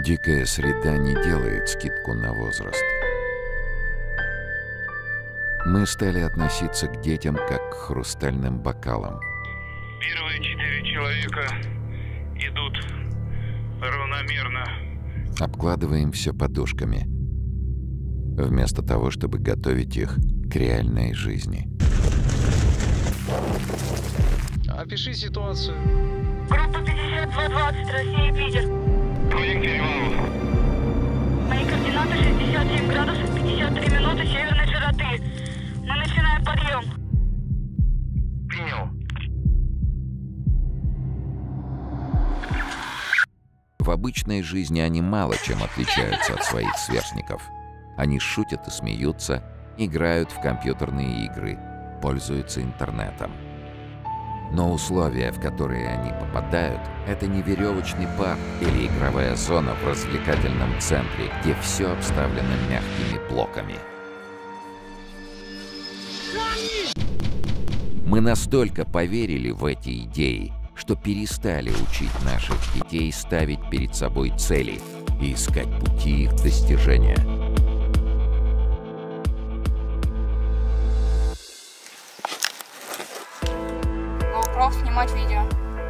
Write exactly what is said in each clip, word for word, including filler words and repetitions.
Дикая среда не делает скидку на возраст. Мы стали относиться к детям как к хрустальным бокалам. Первые четыре человека идут равномерно. Обкладываем все подушками, вместо того, чтобы готовить их к реальной жизни. Опиши ситуацию. Группа пятьдесят два двадцать, Россия, Питер. Будем к перевалу. Мои координаты шестьдесят семь градусов пятьдесят три минуты северной широты. Мы начинаем подъем. Принял. В обычной жизни они мало чем отличаются от своих сверстников. Они шутят и смеются, играют в компьютерные игры, пользуются интернетом. Но условия, в которые они попадают, это не веревочный парк или игровая зона в развлекательном центре, где все обставлено мягкими блоками. Мы настолько поверили в эти идеи, что перестали учить наших детей ставить перед собой цели и искать пути их достижения. GoPro, снимать видео.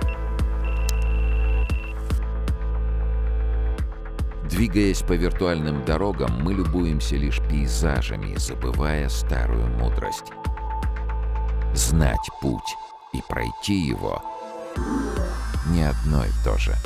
Двигаясь по виртуальным дорогам, мы любуемся лишь пейзажами, забывая старую мудрость. Знать путь и пройти его не одно и то же.